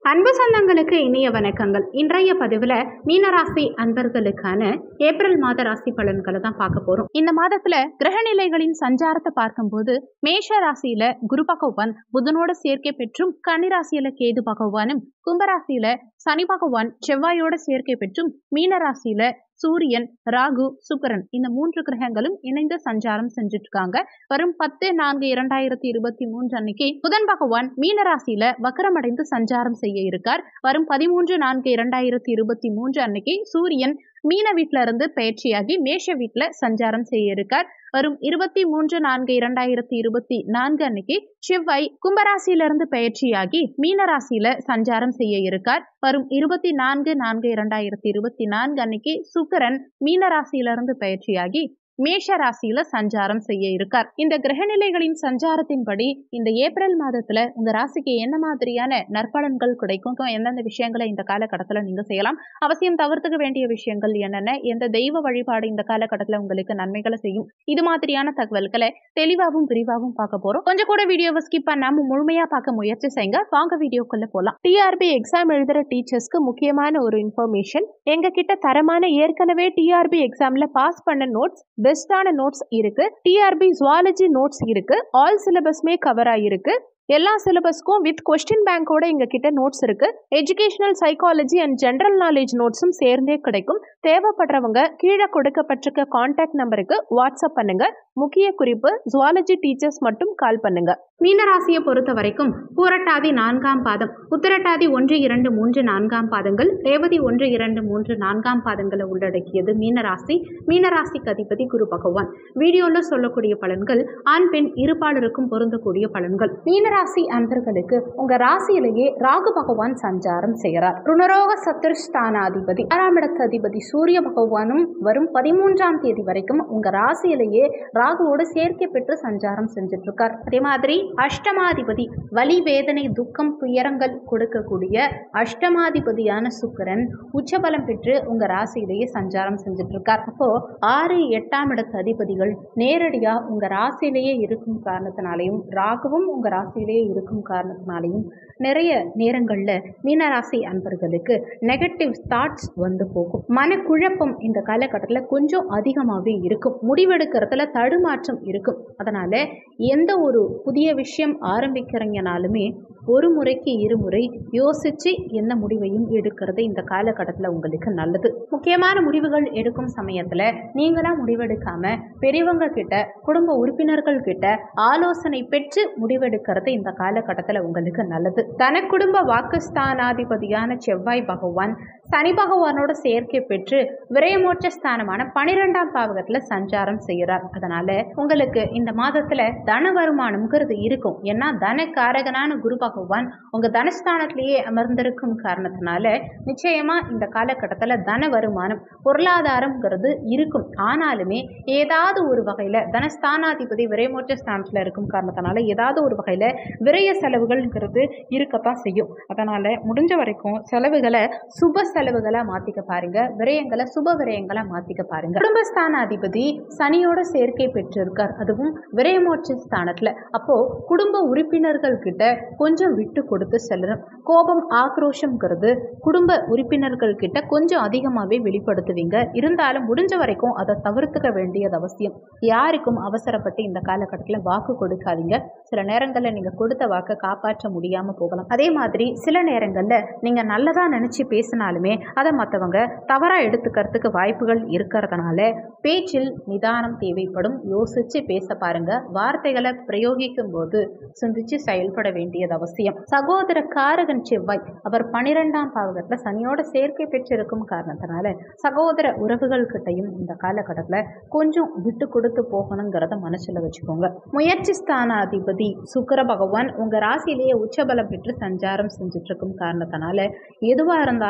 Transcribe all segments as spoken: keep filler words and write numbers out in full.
அன்பு சொந்தங்களுக்கு இனிய வணக்கங்கள். இன்றைய பதிவுல மீனராசி அன்பர்களுக்கான ஏப்ரல் மாத ராசி பலன்களை தான் பார்க்க போறோம். இந்த மாதத்துல கிரகநிலைகளின் சஞ்சாரத்தை பார்க்கும்போது மேஷ ராசியில குரு பகவான் புதனோட சேர்க்கை பெற்றும், கன்னிராசியில கேது பகவானும், கும்பராசியில சனி பகவான் செவ்வாயோட சேர்க்கை பெற்றும், மீனராசியில சூரியன், ராகு, சுக்கிரன் இந்த மூன்று கிரகங்களும் இணைந்து சஞ்சாரம் செஞ்சுட்டு இருக்காங்க. வரும் பத்து நான்கு இரண்டாயிரத்தி இருபத்தி மூன்று அன்னைக்கு புதன் பகவான் மீனராசியில வக்கரமடைந்து சஞ்சாரம் செய்ய இருக்கார். வரும் பதிமூன்று நான்கு இரண்டாயிரத்தி இருபத்தி மூன்று அன்னைக்கு சூரியன் மீன வீட்டுல இருந்து பயிற்சியாகி மேஷ வீட்டுல சஞ்சாரம் செய்ய இருக்கார். வரும் இருபத்தி மூன்று நான்கு இரண்டாயிரத்தி இருபத்தி நான்கு அன்னைக்கு செவ்வாய் கும்பராசியிலிருந்து பயிற்சியாகி மீனராசியில சஞ்சாரம் செய்ய இருக்கார். வரும் இருபத்தி நான்கு நான்கு இரண்டாயிரத்தி இருபத்தி நான்கு அன்னைக்கு சுக்கிரன் மீனராசியிலிருந்து பயிற்சியாகி மேஷ ராசியில சஞ்சாரம் செய்ய இருக்கார். இந்த கிரகநிலைகளின் சஞ்சாரத்தின்படி இந்த ஏப்ரல் மாதத்துல உங்க ராசிக்கு என்ன மாதிரியான நற்பலன்கள் கிடைக்கும், எந்தெந்த விஷயங்களை இந்த காலகட்டத்துல நீங்க செய்யலாம், அவசியம் தவிர்த்துக்க வேண்டிய விஷயங்கள் என்னென்ன, எந்த தெய்வ வழிபாடு இந்த காலகட்டத்துல உங்களுக்கு நன்மைகளை செய்யும், இது மாதிரியான தகவல்களை தெளிவாகவும் விரிவாகவும் பார்க்க போறோம். கொஞ்சம் கூட வீடியோவை ஸ்கிப் பண்ணாம முழுமையா பார்க்க முயற்சி செய்யுங்க. வாங்க வீடியோக்குள்ள போலாம். டிஆர்பி எக்ஸாம் எழுதுற டீச்சர்ஸ்க்கு முக்கியமான ஒரு இன்ஃபர்மேஷன். எங்க கிட்ட தரமான ஏற்கனவே டிஆர்பி எக்ஸாம்ல பாஸ் பண்ண நோட்ஸ், பெஸ்டான நோட்ஸ் இருக்கு. டிஆர்பி ஜுவாலஜி நோட்ஸ் இருக்கு. ஆல் சிலபஸ்மே கவர் ஆயிருக்கு. எல்லா சிலபஸ்க்கும் வித் கொஸ்டின் பேங்கோட எங்க கிட்ட நோட்ஸ் இருக்கு. Educational psychology and general knowledge நோட்ஸும் சேர்ந்தே கிடைக்கும். தேவைப்படுறவங்க கீழே கொடுக்கப்பட்டிருக்க கான்டாக்ட் நம்பருக்கு வாட்ஸ்அப் பண்ணுங்க. முக்கிய குறிப்பு, ஜுவாலஜி டீச்சர்ஸ் மட்டும் கால் பண்ணுங்க. மீனராசியை பொறுத்த வரைக்கும் பூரட்டாதி நான்காம் பாதம், உத்திரட்டாதி ஒன்று இரண்டு மூன்று நான்காம் பாதங்கள், ரேவதி ஒன்று இரண்டு மூன்று நான்காம் பாதங்களை உள்ளடக்கியது மீனராசி. மீனராசிக்கு அதிபதி குரு பகவான். வீடியோல சொல்லக்கூடிய பலன்கள் ஆண் பெண் இருபாலருக்கும் பொருந்தக்கூடிய பலன்கள். மீனராசி அன்பர்களுக்கு உங்க ராசியிலேயே ராகு பகவான் சஞ்சாரம் செய்கிறார். ருணரோக சத்துருஸ்தானாதிபதி ஆறாம் இடத்து அதிபதி சூரிய பகவானும் வரும் பதிமூன்றாம் தேதி வரைக்கும் உங்க ராசியிலேயே ராகுவோடு சேர்க்கை பெற்று சஞ்சாரம் செஞ்சுட்டு இருக்கார். அதே மாதிரி அஷ்டமாதிபதி வலி, வேதனை, துக்கம், துயரங்கள் கொடுக்கக்கூடிய அஷ்டமாதிபதியான சுக்கிரன் உச்சபலம் பெற்று உங்க ராசியிலேயே சஞ்சாரம் செஞ்சுட்டு இருக்கார். அப்போ ஆறு எட்டாம் இடத்து அதிபதிகள் நேரடியா உங்க ராசியிலேயே இருக்கும் காரணத்தினாலையும், ராகுவும் உங்க ராசியிலேயே இருக்கும் காரணத்தினாலையும் நிறைய நேரங்கள்ல மீனராசி அன்பர்களுக்கு நெகட்டிவ் தாட்ஸ் வந்து போகும். மனக்குழப்பம் இந்த காலகட்டத்தில் கொஞ்சம் அதிகமாகவே இருக்கும். முடிவெடுக்கிறதுல தடுமாற்றம் இருக்கும். அதனால எந்த ஒரு புதிய விஷயம் ஆரம்பிக்கிறீங்கனாலுமே ஒரு முறைக்கு இருமுறை யோசிச்சு என்ன முடிவையும் எடுக்கிறது இந்த காலகட்டத்தில் உங்களுக்கு நல்லது. முக்கியமான முடிவுகள் எடுக்கும் சமயத்துல நீங்களா முடிவெடுக்காம பெரியவங்க கிட்ட, குடும்ப உறுப்பினர்கள் கிட்ட ஆலோசனை பெற்று முடிவெடுக்கிறது இந்த காலகட்டத்தில் உங்களுக்கு நல்லது. தன குடும்ப வாக்குஸ்தானாதிபதியான செவ்வாய் பகவான் சனி பகவானோட சேர்க்கை பெற்று விரயமோட்ச ஸ்தானமான பனிரெண்டாம் பாவகத்துல சஞ்சாரம் செய்கிறார். அதனால உங்களுக்கு இந்த மாதத்துல தன வருமானம்ங்கிறது இருக்கும். ஏன்னா தனக்காரகனான குரு பகவான் உங்க தனஸ்தானத்திலேயே அமர்ந்திருக்கும் காரணத்தினால நிச்சயமா இந்த காலகட்டத்துல தன வருமானம், பொருளாதாரம்ங்கிறது இருக்கும். ஆனாலுமே ஏதாவது ஒரு வகையில தனஸ்தானாதிபதி விரயமோட்ச ஸ்தானத்துல இருக்கும் காரணத்தினால ஏதாவது ஒரு வகையில விரய செலவுகள்ங்கிறது இருக்கத்தான் செய்யும். அதனால முடிஞ்ச வரைக்கும் செலவுகளை சுப செலவுகளா மாத்திக்க பாருங்க. விரயங்களை சுப விரயங்களா மாத்திக்க பாருங்க. குடும்பஸ்தான அதிபதி சனியோட சேர்க்கை பெற்றிருக்கார், அதுவும் விரயமோட்ச ஸ்தானத்துல. அப்போ குடும்ப உறுப்பினர்கள் கிட்ட கொஞ்சம் விட்டு கொடுத்து செல்லணும். கோபம், ஆக்ரோஷம்ங்கிறது குடும்ப உறுப்பினர்கள் கிட்ட கொஞ்சம் அதிகமாவே வெளிப்படுத்துவீங்க. இருந்தாலும் முடிஞ்ச வரைக்கும் அதை தவிர்த்துக்க வேண்டியது அவசியம். யாருக்கும் அவசரப்பட்டு இந்த காலகட்டத்தில் வாக்கு கொடுக்காதீங்க. சில நேரங்களில் நீங்க கொடுத்த வாக்கை காப்பாற்ற முடியாம போகலாம். அதே மாதிரி சில நேரங்கள்ல நீங்க நல்லதா நினைச்சு பேசினாலுமே அதை மற்றவங்க தவறா எடுத்துக்கிறதுக்கு வாய்ப்புகள் இருக்கிறதுனால பேச்சில் நிதானம் தேவைப்படும். யோசிச்சு பேச பாருங்க. வார்த்தைகளை பிரயோகிக்கும் போது சிந்திச்சு செயல்பட வேண்டியது அவசியம். சகோதர காரகன் செவ்வாய் அவர் பனிரெண்டாம் பாவகத்துல சனியோட சேர்க்கை பெற்றிருக்கும் காரணத்தினால சகோதர உறவுகள் கிட்டையும் இந்த காலகட்டத்துல கொஞ்சம் விட்டு கொடுத்து போகணுங்கிறத மனசுல வச்சுக்கோங்க. முயற்சி ஸ்தானாதிபதி சுக்கிர பகவான் உங்க ராசியிலேயே உச்சபலம் பெற்று சஞ்சாரம் செஞ்சுட்டு இருக்கும் காரணத்தினால எதுவா இருந்தாலும் பார்த்து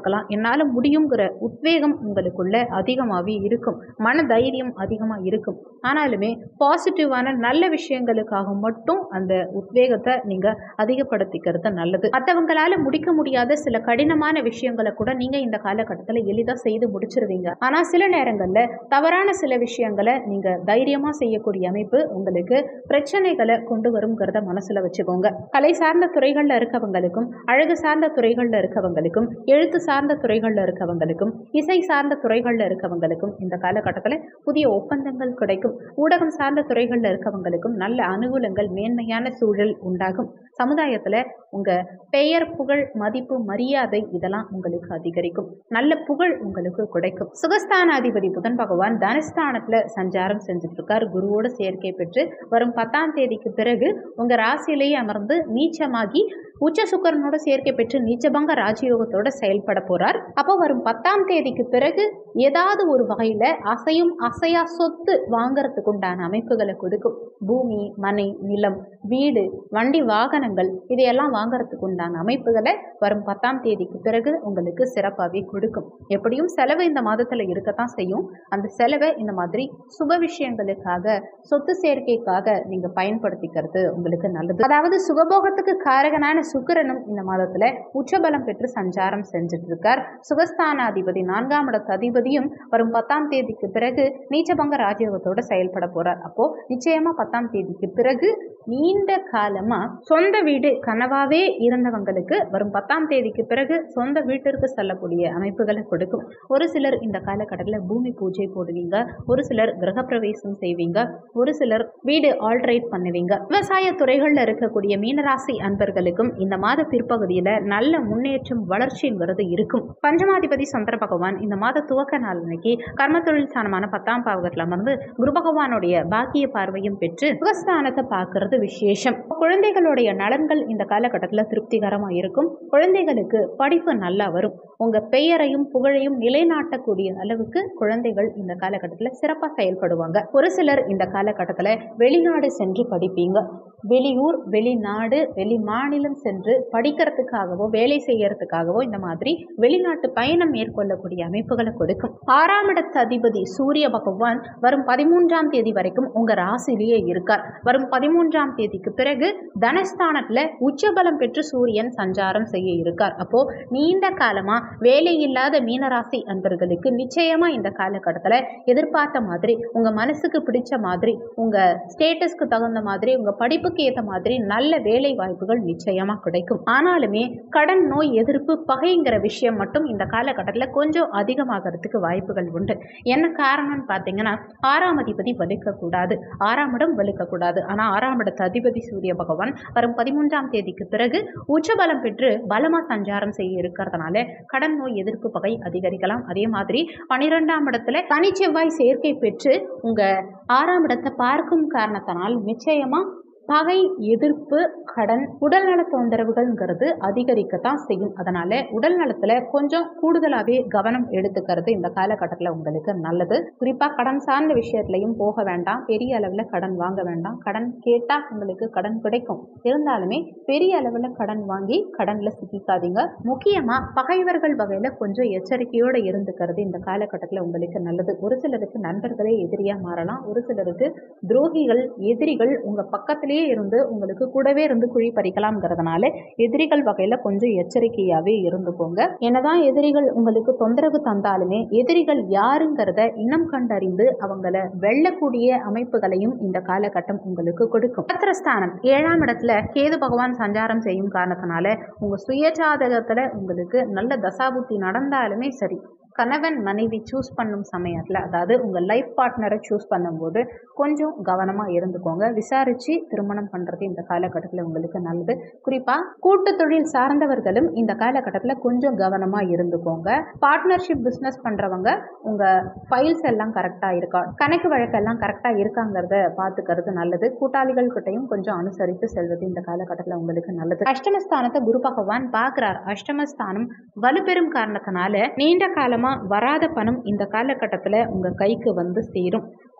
பார்த்துக்கலாம், என்னால் முடியுங்கிற உத்வேகம் உங்களுக்குள்ள அதிகமாகவே இருக்கும், மன தைரியம் அதிகமாக இருக்கும். ஆனாலுமே பாசிட்டிவான நல்ல விஷயங்களுக்காக மட்டும் அந்த உத்வேகத்தை நீங்கள் அதிகப்படுத்திக்கிறது நல்லது. மற்றவங்களால முடிக்க முடியாத சில கடினமான விஷயங்களை கூட நீங்கள் இந்த காலகட்டத்தில் எளிதாக செய்து முடிச்சிருவீங்க. ஆனால் சில நேரங்களில் தவறான சில விஷயங்களை நீங்கள் தைரியமாக செய்யக்கூடிய அமைப்பு உங்களுக்கு பிரச்சனைகளை கொண்டு வருங்கிறத மனசில் வச்சுக்கோங்க. கலை சார்ந்த துறைகளில் இருக்கவங்களுக்கும், அழகு சார்ந்த துறைகளில் இருக்கவங்களுக்கும், எழுத்து சார்ந்த துறைகளில் இருக்கவங்களுக்கும், இசை சார்ந்த துறைகளில் இருக்கவங்களுக்கும் இந்த காலகட்டத்தில் புதிய ஒப்பந்தங்கள் கிடைக்கும். ஊடகம் சார்ந்த துறைகளில் இருக்கவங்களுக்கும் நல்ல அனுகூலங்கள், மேன்மையான சூழல் உண்டாகும். சமுதாயத்தில் உங்கள் பெயர், புகழ், மதிப்பு, மரியாதை இதெல்லாம் உங்களுக்கு அதிகரிக்கும். நல்ல புகழ் உங்களுக்கு கிடைக்கும். சுகஸ்தானாதிபதி புதன் பகவான் தனஸ்தானத்தில் சஞ்சாரம் செஞ்சுட்டு இருக்கார். குருவோட சேர்க்கை பெற்று வரும் பத்தாம் தேதிக்கு பிறகு உங்க ராசியிலேயே அமர்ந்து நீச்சமாகி உச்ச சுக்கரனோட சேர்க்கை பெற்று நீச்சபங்க ராஜயோகத்தோட செயல்பட போறார். அப்போ வரும் பத்தாம் தேதிக்கு பிறகு ஏதாவது ஒரு வகையில அசையும் அசையா சொத்து வாங்கறதுக்கு உண்டான அமைப்புகளை கொடுக்கும். பூமி, மனை, நிலம், வீடு, வண்டி, வாகனங்கள் இதையெல்லாம் வாங்கறதுக்கு உண்டான அமைப்புகளை வரும் பத்தாம் தேதிக்கு பிறகு உங்களுக்கு சிறப்பாகவே கொடுக்கும். எப்படியும் செலவு இந்த மாதத்துல இருக்கத்தான் செய்யும். அந்த செலவை இந்த மாதிரி சுப விஷயங்களுக்காக, சொத்து சேர்க்கைக்காக நீங்க பயன்படுத்திக்கிறது உங்களுக்கு நல்லது. அதாவது சுகபோகத்துக்கு காரகனான சுக்கிரனும் இந்த மாதத்துல உச்சபலம் பெற்று சஞ்சாரம் செஞ்சுட்டு இருக்கார். சுகஸ்தானாதிபதி நான்காம் இடத்து அதிபதியும் வரும் பத்தாம் தேதிக்கு பிறகு நீச்சபங்க ராஜயோகத்தோட செயல்பட போறார். அப்போ நிச்சயமா பத்தாம் தேதிக்கு பிறகு நீண்ட காலமா சொந்த வீடு கனவாவே இருந்தவங்களுக்கு வரும் பத்தாம் தேதிக்கு பிறகு சொந்த வீட்டிற்கு செல்லக்கூடிய அமைப்புகளை கொடுக்கும். ஒரு சிலர் இந்த காலகட்டத்தில் பூமி பூஜை போடுவீங்க, ஒரு சிலர் கிரகப்பிரவேசம் செய்வீங்க, ஒரு சிலர் வீடு ஆல்ட்ரேட் பண்ணுவீங்க. விவசாய துறைகள்ல இருக்கக்கூடிய மீனராசி அன்பர்களுக்கும் இந்த மாத பிற்பகுதியில நல்ல முன்னேற்றம், வளர்ச்சிங்கிறது இருக்கும். பஞ்சமாதிபதி சந்திர பகவான் இந்த மாத துவக்க நாள் அன்னைக்கு கர்ம தொழில் ஸ்தானமான பத்தாம் பாவகத்தில் அமர்ந்து குரு பகவானுடைய பாக்கிய பார்வையும் பெற்று சுகஸ்தானத்தை பார்க்கறது விசேஷம். குழந்தைகளுடைய நலன்கள் இந்த காலகட்டத்தில் திருப்திகரமா இருக்கும். குழந்தைகளுக்கு படிப்பு நல்லா வரும். உங்க பெயரையும் புகழையும் நிலைநாட்டக்கூடிய அளவுக்கு குழந்தைகள் இந்த காலகட்டத்தில் சிறப்பாக செயல்படுவாங்க. ஒரு சிலர் இந்த காலகட்டத்தில் வெளிநாடு சென்று படிப்பீங்க. வெளியூர், வெளிநாடு, வெளி மாநிலம் சென்று படிக்கிறதுக்காகவோ வேலை செய்யறதுக்காகவோ இந்த மாதிரி வெளிநாட்டு பயணம் மேற்கொள்ளக்கூடிய அமைப்புகளை கொடுக்கும். ஆறாம் இடத்து அதிபதி சூரிய பகவான் வரும் பதிமூன்றாம் தேதி வரைக்கும் உங்க ராசிலேயே இருக்கார். வரும் பதிமூன்றாம் தேதிக்கு பிறகு தனஸ்தானத்துல உச்சபலம் பெற்று சூரியன் சஞ்சாரம் செய்ய இருக்கார். அப்போ நீண்ட காலமா வேலை இல்லாத மீனராசி அன்பர்களுக்கு நிச்சயமா இந்த காலகட்டத்துல எதிர்பார்த்த மாதிரி, உங்க மனசுக்கு பிடிச்ச மாதிரி, உங்க ஸ்டேட்டஸ்க்கு தகுந்த மாதிரி, உங்க படிப்புக்கு ஏற்ற மாதிரி நல்ல வேலை வாய்ப்புகள் நிச்சயமா கிடைக்கும். ஆனாலுமே கடன், நோய் எதிர்ப்பு, பகைங்கிற விஷயம் மட்டும் இந்த காலகட்டத்தில் கொஞ்சம் அதிகமாகிறதுக்கு வாய்ப்புகள் உண்டு. என்ன காரணம்னு பார்த்தீங்கன்னா, ஆறாம் அதிபதி வலுக்க கூடாது, ஆறாம் இடம் வலுக்க கூடாது. ஆனா ஆறாம் இடத்து அதிபதி சூரிய பகவான் வரும் பதிமூன்றாம் தேதிக்கு பிறகு உச்சபலம் பெற்று பலமா சஞ்சாரம் செய்ய இருக்கிறதுனால கடன், நோய் எதிர்ப்பு, பகை அதிகரிக்கலாம். அதே மாதிரி பனிரெண்டாம் இடத்துல சனி செவ்வாய் சேர்க்கை பெற்று உங்க ஆறாம் இடத்தை பார்க்கும் காரணத்தினால் நிச்சயமா பகை, எதிர்ப்பு, கடன், உடல்நல தொந்தரவுகள்ங்கிறது அதிகரிக்கத்தான் செய்யும். அதனால உடல் நலத்துல கொஞ்சம் கூடுதலாகவே கவனம் எடுத்துக்கிறது இந்த காலகட்டத்தில் உங்களுக்கு நல்லது. குறிப்பா கடன் சார்ந்த விஷயத்திலையும் போக வேண்டாம். பெரிய அளவில் கடன் வாங்க வேண்டாம். கடன் கேட்டா உங்களுக்கு கடன் கிடைக்கும். இருந்தாலுமே பெரிய அளவில் கடன் வாங்கி கடன்ல சிக்கிக்காதீங்க. முக்கியமா பகைவர்கள் வகையில கொஞ்சம் எச்சரிக்கையோட இருந்துக்கிறது இந்த காலகட்டத்தில் உங்களுக்கு நல்லது. ஒரு சிலருக்கு நண்பர்களே எதிரியா மாறலாம். ஒரு சிலருக்கு துரோகிகள், எதிரிகள் உங்க பக்கத்திலேயே இருந்து உங்களுக்கு கூடவே இருந்து குழி பறிக்கலாம்ங்கிறதுனால எதிரிகள் வகையில கொஞ்சம் எச்சரிக்கையாவே இருந்துக்கோங்க. என்னதான் எதிரிகள் உங்களுக்கு தொந்தரவு தந்தாலுமே எதிரிகள் யாருங்கிறத இனம் கண்டறிந்து அவங்கள வெல்லக்கூடிய அமைப்புகளையும் இந்த காலகட்டம் உங்களுக்கு கொடுக்கும். பத்திரஸ்தானம் ஏழாம் இடத்துல கேது பகவான் சஞ்சாரம் செய்யும் காரணத்தினால உங்க சுயஜாதகத்துல உங்களுக்கு நல்ல தசாபுத்தி நடந்தாலுமே சரி, கணவன் மனைவி சூஸ் பண்ணும் சமயத்தில், அதாவது உங்கள் லைஃப் பார்ட்னரை சூஸ் பண்ணும்போது கொஞ்சம் கவனமாக இருந்துக்கோங்க. விசாரித்து திருமணம் பண்ணுறது இந்த காலகட்டத்தில் உங்களுக்கு நல்லது. குறிப்பாக கூட்டு தொழில் சார்ந்தவர்களும் இந்த காலகட்டத்தில் கொஞ்சம் கவனமாக இருந்துக்கோங்க. பார்ட்னர்ஷிப் பிஸ்னஸ் பண்ணுறவங்க உங்கள் ஃபைல்ஸ் எல்லாம் கரெக்டாக இருக்கா, கணக்கு வழக்கெல்லாம் கரெக்டாக இருக்காங்கிறத பார்த்துக்கிறது நல்லது. கூட்டாளிகள் கிட்டையும் கொஞ்சம் அனுசரித்து செல்வது இந்த காலகட்டத்தில் உங்களுக்கு நல்லது. அஷ்டமஸ்தானத்தை குரு பகவான் பார்க்குறார். அஷ்டமஸ்தானம் வலுப்பெறும் காரணத்தினால நீண்ட காலம் வராத பணம் இந்த காலகட்டத்தில் உங்க கைக்கு வந்து சேரும்.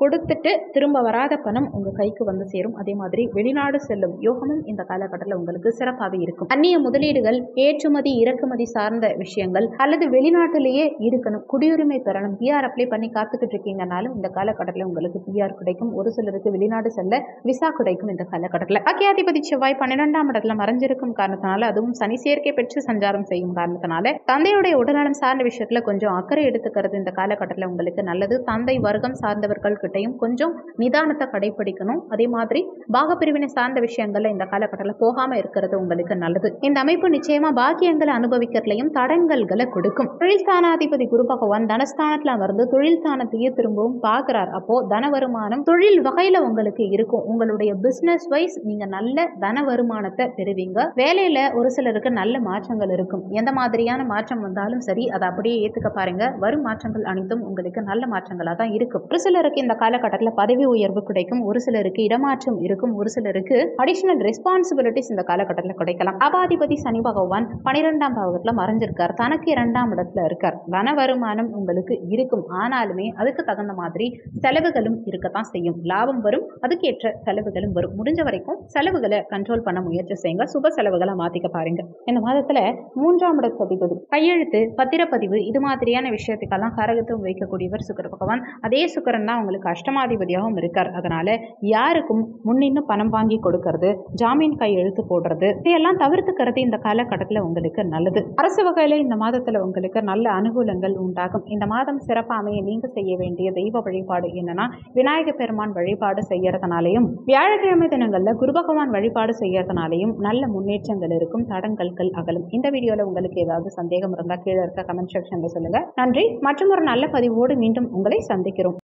கொடுத்துட்டு திரும்ப வராத பணம் உங்க கைக்கு வந்து சேரும். அதே மாதிரி வெளிநாடு செல்லும் யோகமும் இந்த காலகட்டத்தில் உங்களுக்கு சிறப்பாக இருக்கும். அந்நிய முதலீடுகள், ஏற்றுமதி இறக்குமதி சார்ந்த விஷயங்கள் அல்லது வெளிநாட்டிலேயே இருக்கணும், குடியுரிமை பெறணும், பிஆர் அப்ளை பண்ணி காத்துக்கிட்டு இருக்கீங்கனாலும் இந்த காலகட்டத்தில் உங்களுக்கு பிஆர் கிடைக்கும். ஒரு சிலருக்கு வெளிநாடு செல்ல விசா கிடைக்கும். இந்த காலகட்டத்தில் பாக்கியாதிபதி செவ்வாய் பன்னிரெண்டாம் இடத்துல மறைஞ்சிருக்கும் காரணத்தினால, அதுவும் சனி சேர்க்கை பெற்று சஞ்சாரம் செய்யும் காரணத்தினால தந்தையுடைய உடல்நலம் சார்ந்த விஷயத்துல கொஞ்சம் அக்கறை எடுத்துக்கிறது இந்த காலகட்டத்தில் உங்களுக்கு நல்லது. தந்தை வர்க்கம் சார்ந்தவர்கள் கிட்டையும் கொஞ்சம் நிதானத்தை கடைபிடிக்கணும். அதே மாதிரி பாகப்பிரிவினை சார்ந்த விஷயங்கள்ல இந்த காலகட்டத்தில் போகாம இருக்கிறது உங்களுக்கு நல்லது. இந்த அமைப்பு நிச்சயமா பாக்கியங்களை அனுபவிக்கிறதுலையும் தடங்கல்களை கொடுக்கும். தொழில் ஸ்தானாதிபதி குரு பகவான் தனஸ்தானத்துல அமர்ந்து தொழில் ஸ்தானத்தையே திரும்பவும் பார்க்கிறார். அப்போ தன வருமானம் தொழில் வகையில உங்களுக்கு இருக்கும். உங்களுடைய பிசினஸ் வைஸ் நீங்க நல்ல தன வருமானத்தை பெறுவீங்க. வேலையில ஒரு சிலருக்கு நல்ல மாற்றங்கள் இருக்கும். எந்த மாதிரியான மாற்றம் வந்தாலும் சரி, அதை அப்படியே ஏத்துக்க பாருங்க. வரும் மாற்றங்கள் அனைத்தும் உங்களுக்கு நல்ல மாற்றங்களா தான் இருக்கும். ஒரு சிலருக்கு இந்த காலகட்டத்தில் பதவி உயர்வு கிடைக்கும். ஒரு சிலருக்கு இடமாற்றம் இருக்கும். ஒரு சிலருக்கு அடிஷனல் ரெஸ்பான்சிபிலிட்டிஸ் இந்த காலகட்டத்தில் கிடைக்கலாம். அபாதிபதி சனி பகவான் பனிரெண்டாம் பாவகத்துல மறைஞ்சிருக்கார். தனக்கு இரண்டாம் இடத்துல இருக்கார். தன வருமானம் உங்களுக்கு இருக்கும். ஆனாலுமே அதுக்கு தகுந்த மாதிரி செலவுகளும் இருக்கத்தான் செய்யும். லாபம் வரும், அதுக்கேற்ற செலவுகளும் வரும். முடிஞ்ச வரைக்கும் செலவுகளை கண்ட்ரோல் பண்ண முயற்சி செய்யுங்க. சுப செலவுகளை மாத்திக்க பாருங்க. இந்த மாதத்துல மூன்றாம் இடத்ததிபதி கையெழுத்து, பத்திரப்பதிவு இது மாதிரியான விஷயத்துக்கெல்லாம் கரகத்துவம் வைக்கக்கூடியவர் சுக்கிர பகவான். அதே சுக்கிரன் தான் உங்களுக்கு அஷ்டமாதிபதியாகவும் இருக்கார். அதனால யாருக்கும் முன்னின்னு பணம் வாங்கி கொடுக்கறது, ஜாமீன் கையெழுத்து போடுறது இதையெல்லாம் தவிர்த்துக்கிறது இந்த காலகட்டத்தில் உங்களுக்கு நல்லது. அரசு வகையில இந்த மாதத்துல உங்களுக்கு நல்ல அனுகூலங்கள் உண்டாகும். இந்த மாதம் சிறப்பாக அமைய நீங்க செய்ய வேண்டிய தெய்வ வழிபாடு என்னன்னா, விநாயக பெருமான் வழிபாடு செய்யறதுனாலையும் வியாழக்கிழமை தினங்கள்ல குரு பகவான் வழிபாடு செய்யறதுனாலையும் நல்ல முன்னேற்றங்கள் இருக்கும். தடங்கல்கள் அகலும். இந்த வீடியோல உங்களுக்கு ஏதாவது சந்தேகம் இருந்தால் கீழே இருக்க கமெண்ட் செக்ஷன்ல சொல்லுங்க. நன்றி. மற்றும் ஒரு நல்ல பதிவோடு மீண்டும் உங்களை சந்திக்கிறோம்.